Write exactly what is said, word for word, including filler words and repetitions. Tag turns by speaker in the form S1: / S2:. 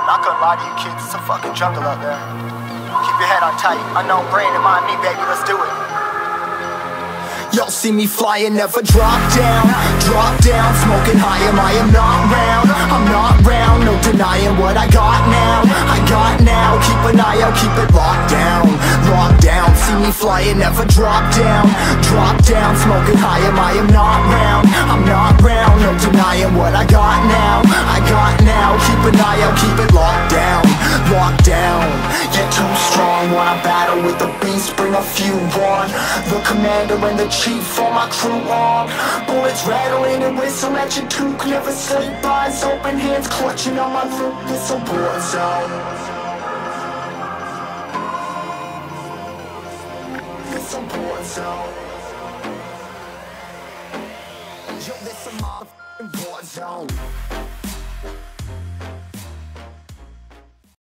S1: Not gonna lie to you kids, it's a fucking jungle out there. Keep your head on tight, unknown brain and mind me, baby, let's do it.
S2: Y'all see me flying, never drop down. Drop down, smoking high, am I am not round. I'm not round, no denying what I got now. I got now, keep an eye out, keep it locked down. Locked down, see me flying, never drop down. Drop down, smoking high, am I am not round. I'm not round, no denying what I got now. I got now, keep an eye out, keep it locked down. Locked down, you're too strong. When I battle with the beast, bring a few on. The commander and the chief, all my crew on. Bullets rattling and whistle at your toque. Never sleep, eyes open, hands clutching on my loot. It's a war zone. It's a war zone. Yo, this a motherfucking war zone.